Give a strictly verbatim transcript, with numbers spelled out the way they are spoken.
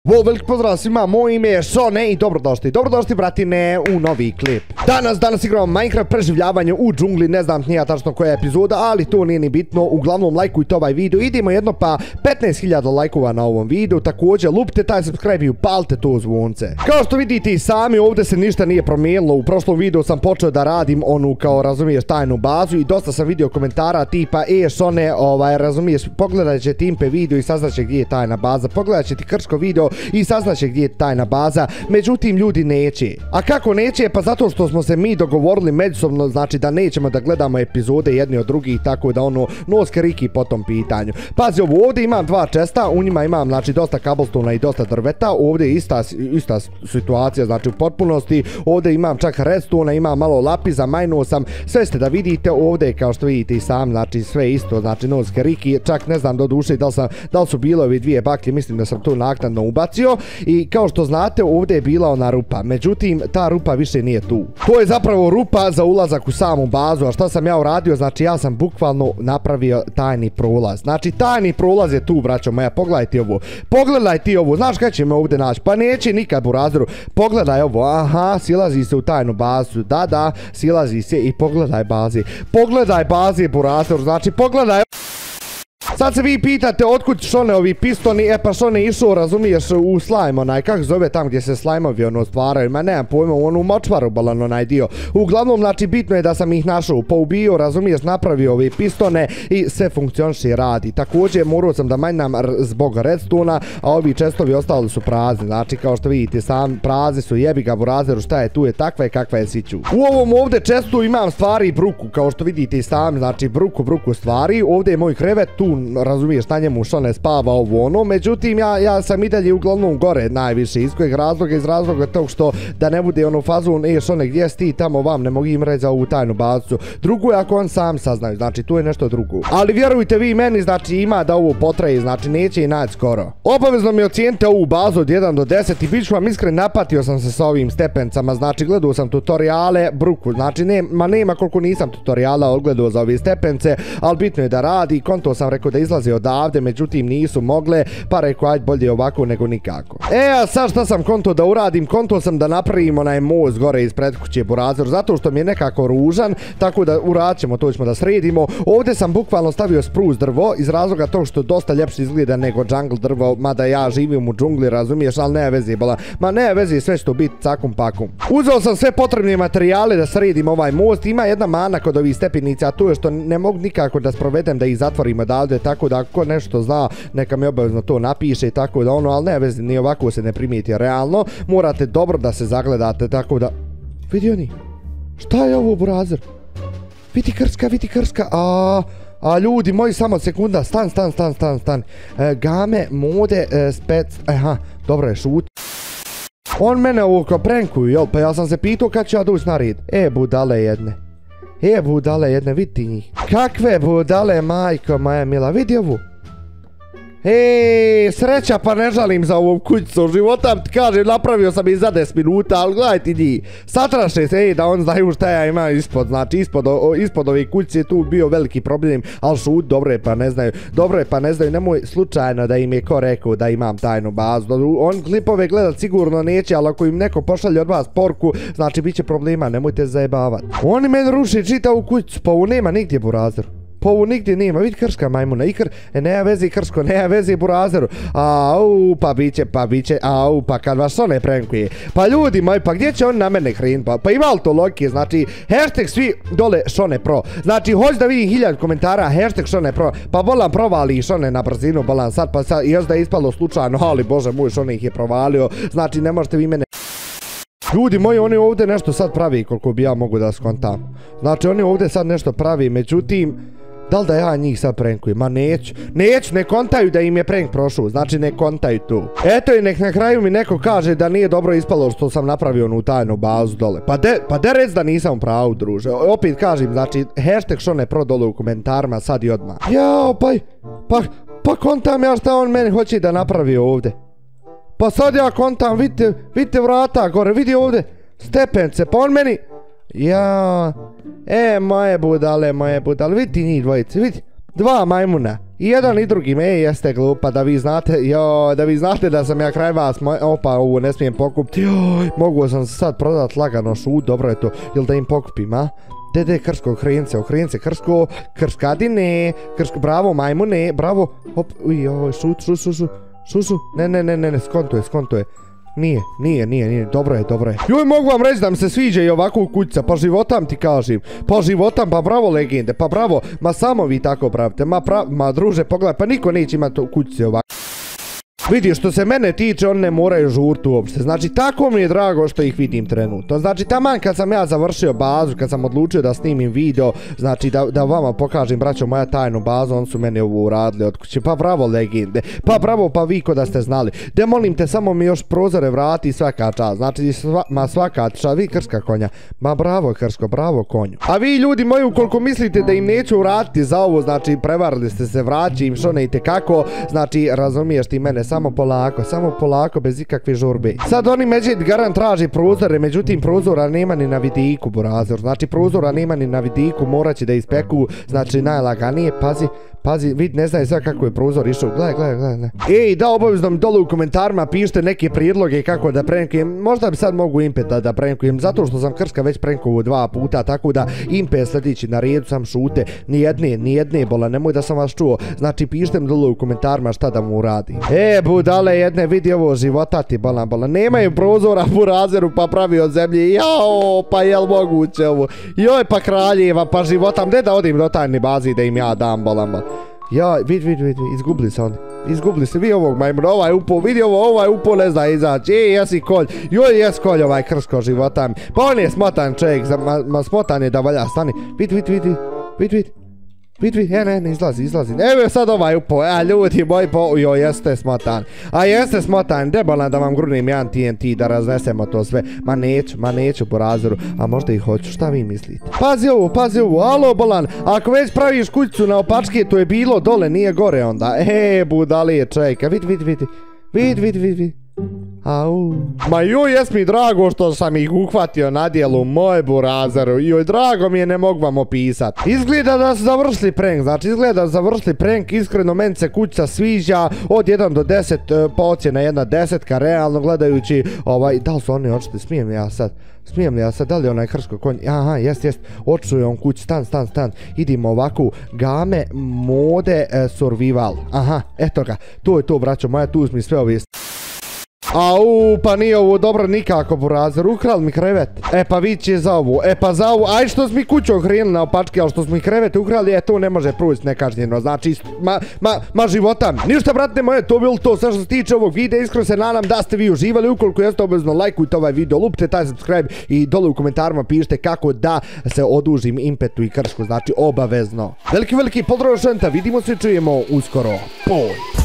Vo, veliki pozdrav svima, moje ime je Šone i dobrodošli, dobrodošli bratine u novi klip. Danas, danas igramo Minecraft preživljavanje u džungli, ne znam nija tačno koja je epizoda, ali to nije ni bitno, uglavnom lajkujte ovaj video, idemo jedno pa petnaest hiljada lajkova na ovom videu, također lupite taj subscribe i upalite to zvonce. Kao što vidite i sami, ovdje se ništa nije promijenilo, u prošlom videu sam počeo da radim onu, kao razumiješ, tajnu bazu i dosta sam vidio komentara tipa, e Šone, ovaj, razumiješ, pogledat će Timpe video i saznat će gdje je tajna baza, pogledat će ti Krško video i saznaće gdje je tajna baza, međutim ljudi neće. A kako neće? Pa zato što smo se mi dogovorili međusobno, znači da nećemo da gledamo epizode jedni od drugih, tako da ono, noske riki po tom pitanju. Pazi ovo, ovdje imam dva česta, u njima imam znači dosta cobblestona i dosta drveta, ovdje je ista, ista situacija, znači u potpunosti, ovdje imam čak redstone, imam malo lapisa, majnuo sam, sve ste da vidite, ovdje kao što vidite i sam, znači sve isto, znači noske riki, čak ne znam do duše da li, sam, da li su bile ovi dvije baklje, mislim da sam tu naknadno ubacio. I kao što znate, ovdje je bila ona rupa, međutim ta rupa više nije tu. To je zapravo rupa za ulazak u samu bazu, a šta sam ja uradio? Znači ja sam bukvalno napravio tajni prolaz. Znači tajni prolaz je tu, braćo moja, pogledajte ovo. Pogledaj ti ovo, znaš kada će me ovdje naći? Pa neće nikad, burazeru. Pogledaj ovo, aha, silazi se u tajnu bazu, da da, silazi se i pogledaj bazi. Pogledaj bazi, burazeru, znači pogledaj. Sad se vi pitate otkud Šone ovi pistoni, e pa Šone išao, razumiješ, u slajm onaj, kako zove tam gdje se slajmovi ono stvaraju, ma nemam pojma, onu močvaru balan onaj dio. Uglavnom, znači bitno je da sam ih našao, poubio, razumiješ, napravio ove pistone i sve funkcioniše i radi. Također morao sam da manjam zbog redstona, a ovi čestovi ostali su prazni, znači kao što vidite sam prazni su, jebi ga burazeru, šta je tu je takva je kakva je siću. U ovom ovdje čestu imam stvari bruku, kao što vidite i sam, znači bruku, bruku stvari, ovdje je moj krevet, tu razumiješ, na njemu Šone spava ovo ono, međutim ja, ja sam i dalje uglavnom gore najviše, iz kojeg razloga, iz razloga tog što da ne bude ono fazon, e Šone gdje si ti tamo vam, ne mogu im reći za ovu tajnu bazu. Drugo je ako on sam saznaju, znači tu je nešto drugo. Ali vjerujte vi meni, znači ima da ovo potraje, znači neće i naći skoro. Obavezno mi ocijenite ovu bazu od jedan do deset i bit ću vam iskren, napatio sam se sa ovim stepencama, znači gledao sam tutoriale, bruku, znači ne, ma nema koliko nisam tutoriala odgledao za ove stepence, ali bitno je da radi, konto sam rekao da izlaze odavde, međutim nisu mogle, pa rekao ajde bolje ovako nego nikako. E, a sad šta sam konto da uradim? Konto sam da napravim onaj most gore ispred kuće, burazer, zato što mi je nekako ružan, tako da uradit ćemo, to ćemo da sredimo. Ovdje sam bukvalno stavio spruce drvo, iz razloga tog što dosta ljepše izgleda nego jungle drvo, mada ja živim u džungli, razumiješ, ali ne vezi, bala, ma ne vezi, sve što biti cakum pakum. Uzeo sam sve potrebne materijale da sredim ovaj most, ima jedna mana kod ovih stepenica, a to je što ne mogu nikako da sprovedem da ih zatvorim odavde, tako da ako nešto zna, neka mi obavezno to napiše, tako da ono, ali ne vezi, ni ovako se ne primijeti realno, morate dobro da se zagledate, tako da... Vidi oni, šta je ovo, burazer? Vidi Krska, vidi Krska, a... A ljudi moji, samo sekunda, stan, stan, stan, stan, stan, e, game, mode, e, spec, aha, dobro je, šut. On mene ovo kao prankuju, jel, pa ja sam se pitao kad ću ja doći na red. E, budale jedne. E, budale jedne, vidi njih. Kakve budale, majko moja mila, vidi ovu. Eee, sreća pa ne žalim za ovom kućicom života, ti kažem, napravio sam i za deset minuta, ali gledajte njih, satraše se, ej, da on znaju šta ja imam ispod, znači ispod, o, ispod ove kućice tu bio veliki problem, ali šut, dobro je pa ne znaju, dobro je pa ne znaju, nemoj slučajno da im je ko rekao da imam tajnu bazu, on klipove gledat sigurno neće, ali ako im neko pošalje od vas porku, znači bit će problema, nemojte zajebavati. Oni meni ruši čitavu kućicu, pa ovo nema nigdje, burazer. Pa ovo nigdje nema, vidi Krška majmuna, i kr... E, nema vezi Krško, nema vezi burazeru. Au, pa biće, pa biće, au, pa kad vas Šone prankuje. Pa ljudi moji, pa gdje će on na mene krenut? Pa, pa ima li to logike, znači, hashtag svi dole Šone Pro. Znači, hoću da vidim hiljad komentara, hashtag Šone Pro. Pa bolan provali Šone na brzinu, bolan sad, pa sad, još da je ispalo slučajno, ali bože moj, Šone ih je provalio. Znači, ne možete vi mene... Ljudi moji, oni ovdje nešto sad pravi, koliko bi ja mogu da skontam. Znači, oni ovdje sad nešto pravi, međutim... Da li da ja njih sad prankujem? Ma neću, neću, ne kontaju da im je prank prošao, znači ne kontaju tu. Eto i nek na kraju mi neko kaže da nije dobro ispalo što sam napravio onu tajnu bazu dole. Pa de, pa de rec da nisam u pravu, druže. Opet kažem, znači, hashtag Šone Pro dole u komentarima sad i odmah. Jao, pa, pa, pa kontam ja šta on meni hoće da napravi ovdje. Pa sad ja kontam, vidite, vidite vrata gore, vidi ovdje stepence, pa on meni... Ja, e, moje budale, moje budale, vidi njih dvojice, vidi, dva majmuna, I jedan i drugi, me jeste glupa, da vi znate, jo, da vi znate da sam ja kraj vas, moj, opa, ovo ne smijem pokupiti, joj, mogu sam se sad prodat lagano, šut, dobro je to, jel da im pokupim, a? Dede, krsko, okrense, okrense, krsko, krskadine, krsko, bravo, majmune, bravo, hop, uj, joj, šut, šut, šut, šut, šut, šut, ne, ne, ne, ne, ne, skonto je, skonto je. Nije, nije, nije, nije, dobro je, dobro je. Joj, mogu vam reći da mi se sviđa i ovako kućica, pa životam ti kažem. Pa životam, pa bravo legende, pa bravo, ma samo vi tako pravite, ma pra, ma druže, pogledaj, pa niko neće imati kućice ovako. Vidi, što se mene tiče, oni ne moraju žurti uopšte. Znači, tako mi je drago što ih vidim trenutno. Znači, taman kad sam ja završio bazu, kad sam odlučio da snimim video, znači, da, da vama pokažem, braćo, moja tajnu bazu, oni su meni ovo uradili od kuće. Pa bravo, legende. Pa bravo, pa vi ko da ste znali. De, molim te, samo mi još prozore vrati svaka čast. Znači, sva, ma svaka čast, vi krska konja. Ma bravo, krsko, bravo konju. A vi, ljudi moji, ukoliko mislite da im neću vratiti za ovo, znači, prevarili ste se, vraći im što ne ite kako, znači, razumiješ ti mene, samo polako, samo polako, bez ikakve žurbe. Sad oni Medžed garant traži prozore, međutim prozora nema ni na vidiku, burazor. Znači prozora nema ni na vidiku, morat će da ispeku, znači najlaganije, pazi, pazi, vid, ne znaju sve kako je prozor išao, gledaj, gledaj, gledaj. Ej, da, obavezno mi dole u komentarima pišite neke prijedloge kako da prankujem, možda bi sad mogu Impet da, da prankujem, zato što sam krska već prankovo dva puta, tako da Impet sljedeći na redu sam šute, nijedne, nijedne bola, nemoj da sam vas čuo, znači pišite mi dole u komentarima šta da mu uradim. E, budale jedne, vidi ovo, života ti bolan, bolan, nemaju prozora u razeru pa pravi od zemlje, jao, pa jel moguće ovo, joj pa kraljeva, pa životam, gdje da odim do tajne bazi da im ja dam bolan, bolan. Ja, vid, vid, vid, izgubili se oni, izgubili se, vi ovog majmuna, ovaj upo, vidi ovo, ovaj upo ne zna izaći, ej, jesi kolj, joj, jes kolj ovaj krsko životam, pa on je smotan čovjek, ma, ma smotan je da valja, stani, vid, vid, vid, vid, vid, vid, vid, e, ne, ne, izlazi, izlazi, evo sad ovaj upo, a ljudi moji, po, joj, jeste smotan, a jeste smotan, debolan da vam grunim jedan T N T da raznesemo to sve, ma neću, ma neću po razoru, a možda i hoću, šta vi mislite? Pazi ovo, pazi ovo, alo bolan, ako već praviš kućicu na opačke, to je bilo dole, nije gore onda, e, budalije čovjeka, vid, vid, vid, vid, vid, vid, vid. Au. Ma joj, jes mi drago što sam ih uhvatio na dijelu, moj burazaru, joj, drago mi je, ne mogu vam opisat. Izgleda da su završili prank, znači izgleda da su završili prank, iskreno meni se kućica sviđa, od jedan do deset, pa ocjena jedna desetka, realno gledajući, ovaj, da li su oni očiti, smijem li ja sad? Smijem li ja sad, da li onaj krsko konj, aha, jest, jest, očuje on kuć, stan, stan, stan, idimo ovako, game, mode, e, survival, aha, eto ga, to je to, braćo moja, tu mi sve ove. Au, pa nije ovo dobro nikako, burazer, ukrali mi krevet. E pa vid će za ovo, e pa za ovo, aj što smo mi kuću okrenuli na opačke, ali što smo mi krevet ukrali, e to ne može proći nekažnjeno, znači, ma, ma, ma životam. Ništa, brate moje, to bilo to sve što se tiče ovog videa, iskreno se nadam da ste vi uživali, ukoliko jeste obavezno lajkujte ovaj video, lupite taj subscribe i dole u komentarima pišite kako da se odužim Impetu i Kršku, znači obavezno. Veliki, veliki pozdrav šenta, vidimo se, čujemo uskoro, poj.